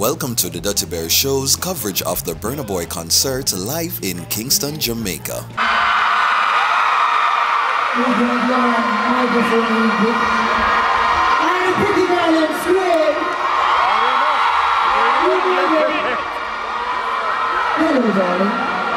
Welcome to the DuttyBerryShow's coverage of the Burna Boy concert live in Kingston, Jamaica. Hello, darling.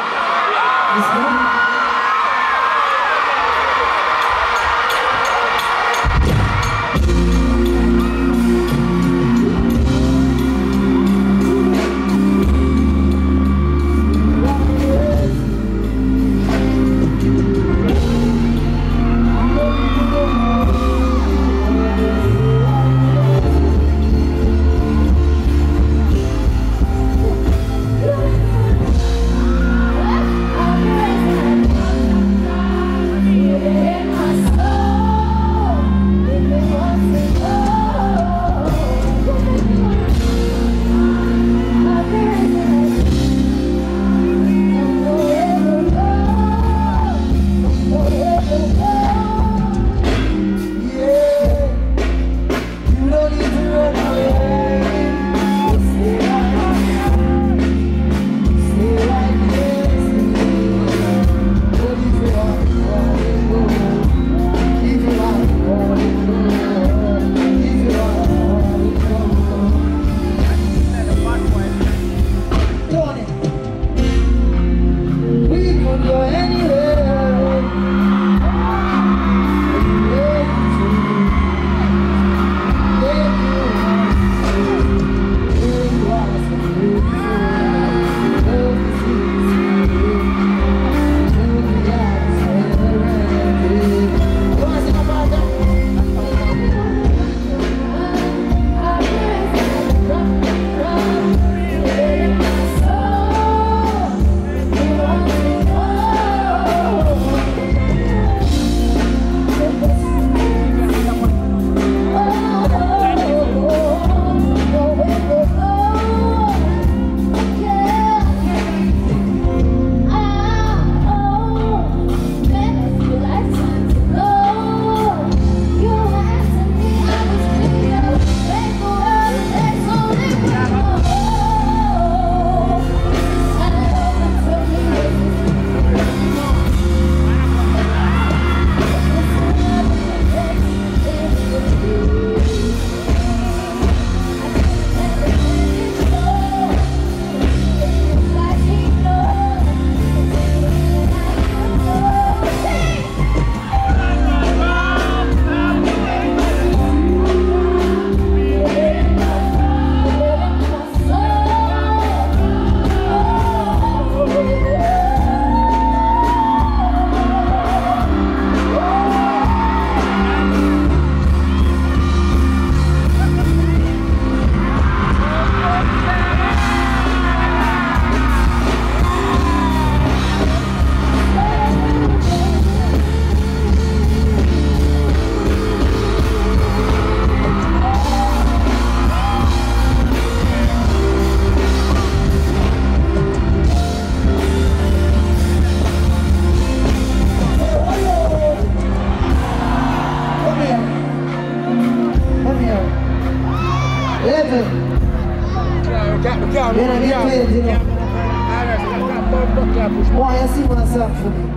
Boy, I see one song for me.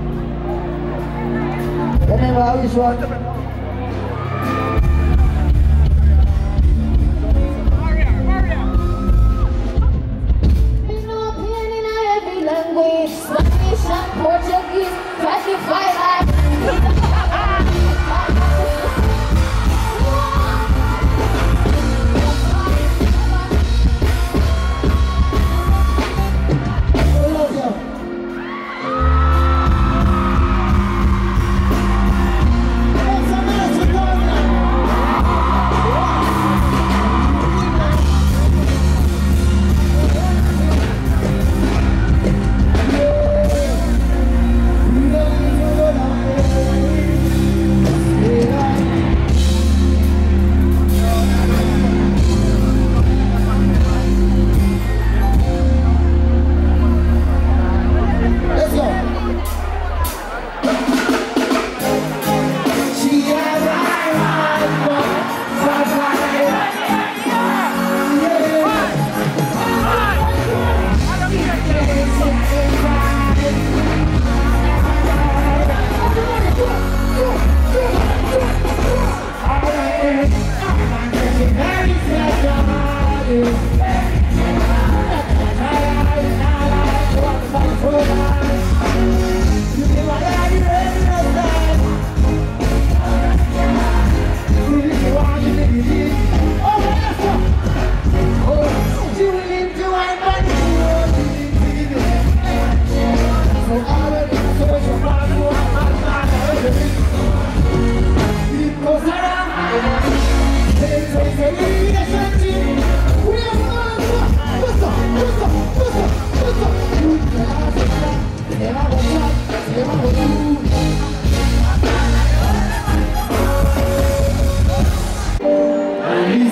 Remember which one? No pain in every language. Spanish and Portuguese. Try to fight like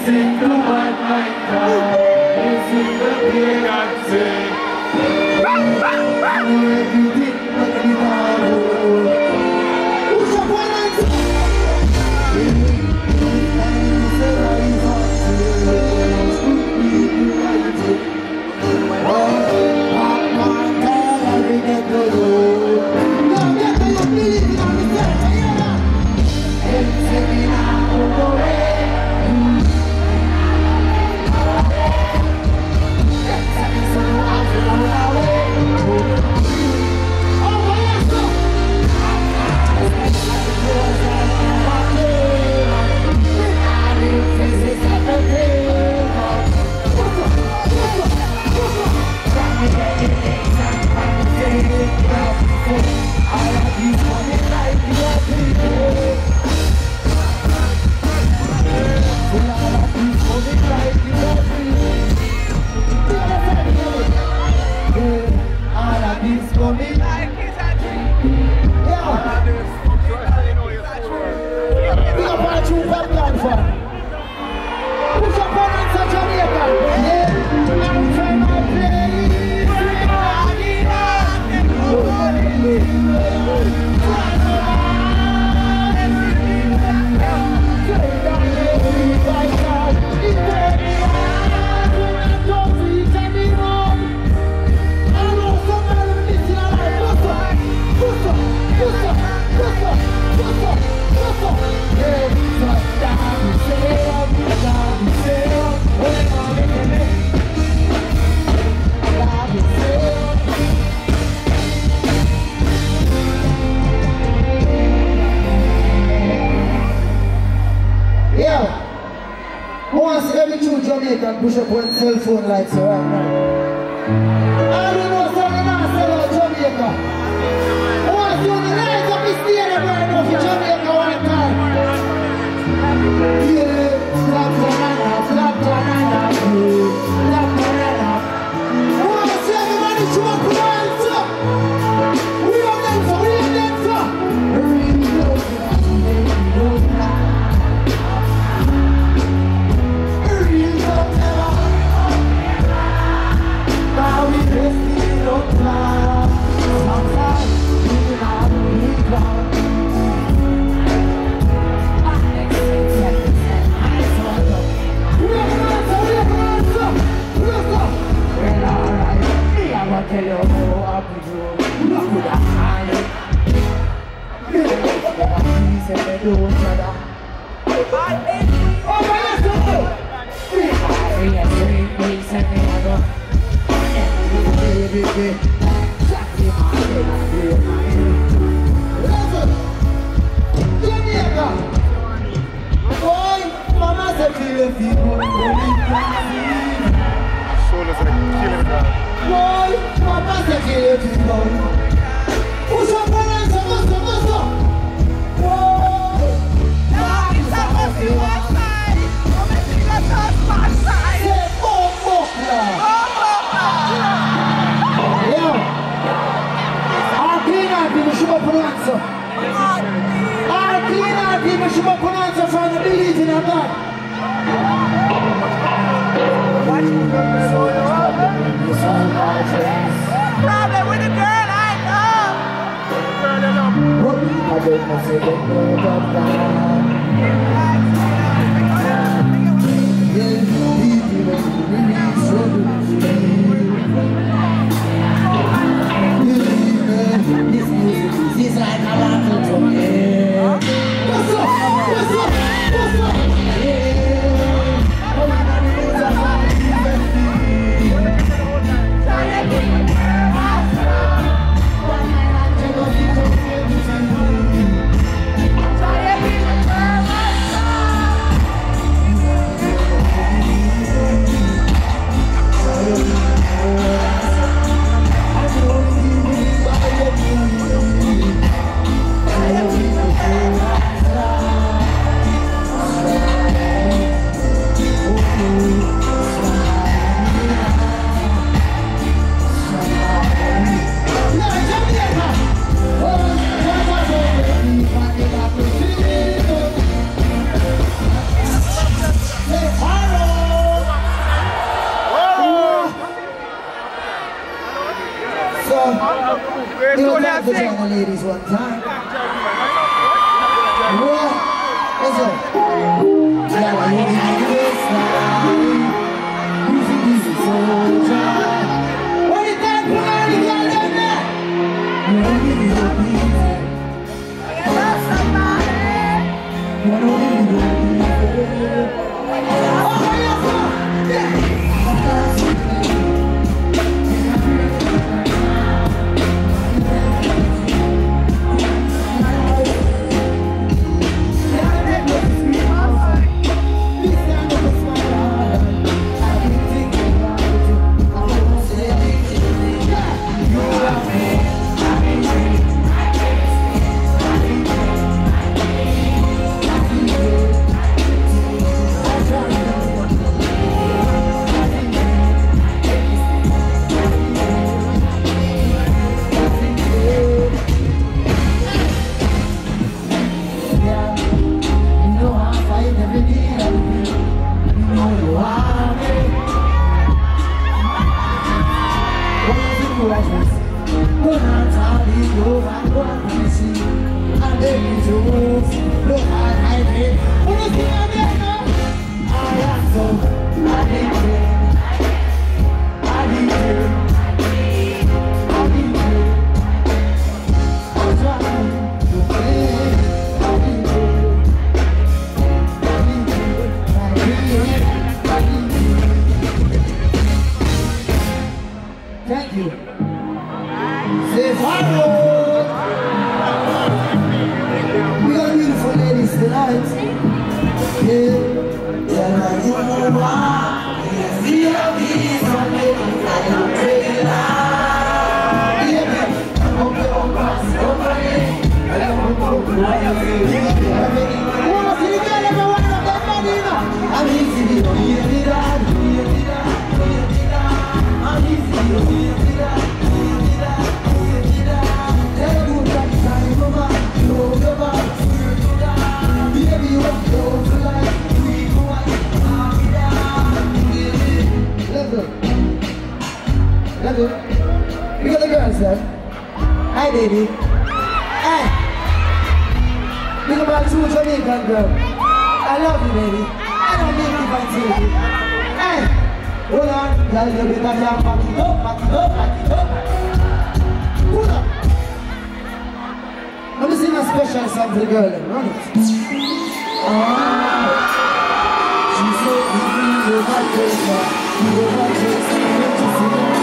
sing the one night call. We sing the big and sing. Everything but the dark. Who's up one night? Push up one cell phone like so right now. I don't know something now sell out Jamaica. I want to see the lights up the stadium right now for Jamaica one time. Yeah, slap banana, slap banana, slap banana. I want to see everybody show up the lights up. We are them so, we are them so. Problem with the girl I This music is like a battle to me. What's up? What's up? What's up? have to join the ladies one time. What? What's up? Yeah, I need to this line. Easy, soldier. What is that? Put on the girl down there. You don't need to be easy. I love somebody. You don't need to be easy. Oh, yeah. Thank you. Say hello. We got beautiful ladies tonight. Yeah. Yeah, you know why. We are these ladies. I don't take it out. Yeah, I'm okay on cross. I don't go to I wanna see the girl everyone of that body now. I'm easy to hear it out. I'm easy to hear it out. We got the girls there. Hi baby. Hey. Look at my true Jamaican girl. I love you baby. I don't make you fancy baby. Hey. Hold on. Tell you better than back it up, back it up, back it up. Hold up. Let me sing a special song for the girl then. Run it. She said you overtake her. You overtake her.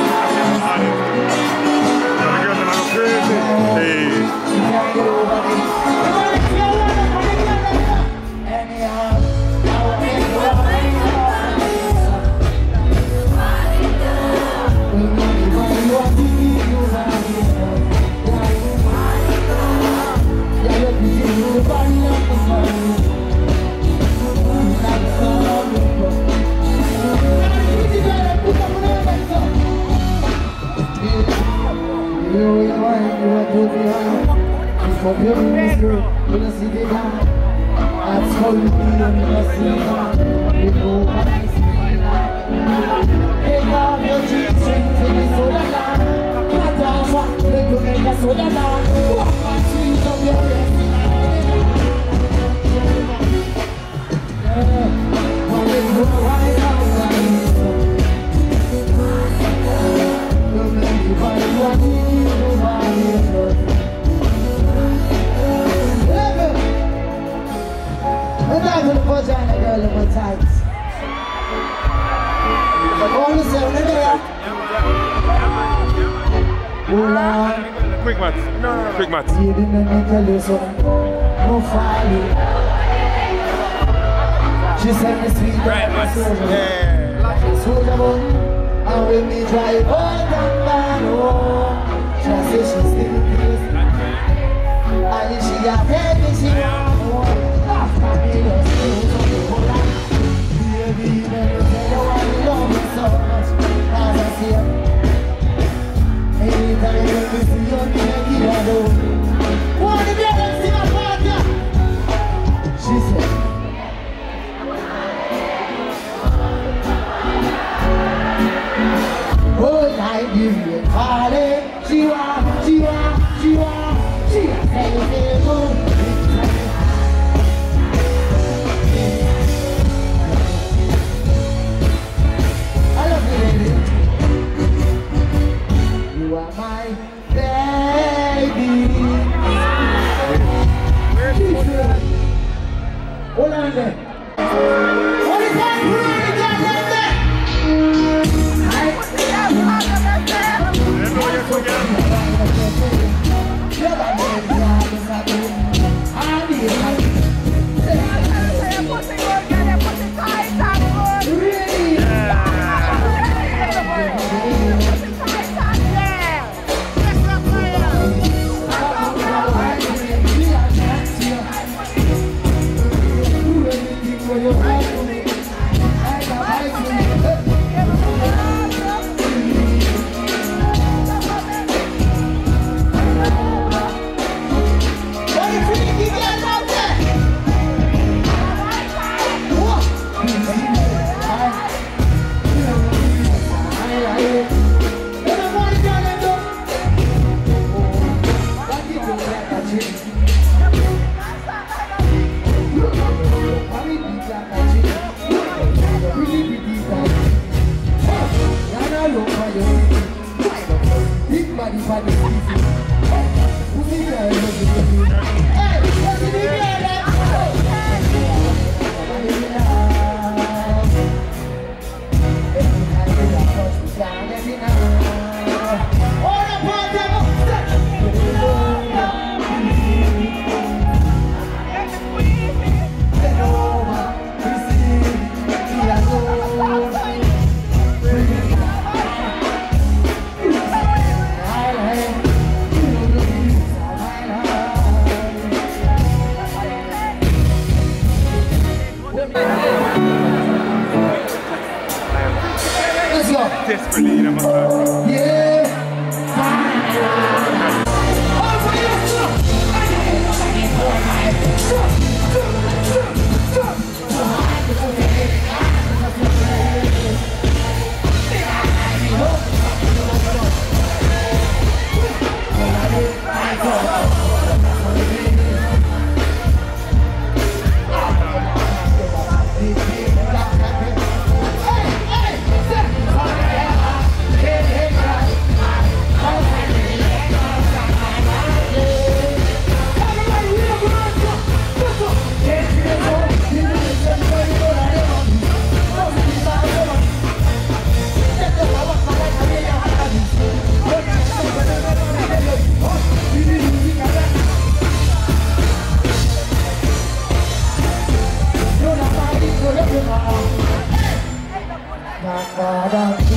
Quick match. No. Quick match. You didn't tell you so. No folly. She said me sweet. Right, yeah. Soldier boy, and when me drive out and down home, she say she still feels. And if she a tell me she want more, after me just feels on the whole lot. Baby, let me tell you why you love me so much. As I see you. Anytime you see you, make it a do. Wanna be able to sing a part, she said. Oh, I give you a party. She want Desperately, you know, Yeah. Hey!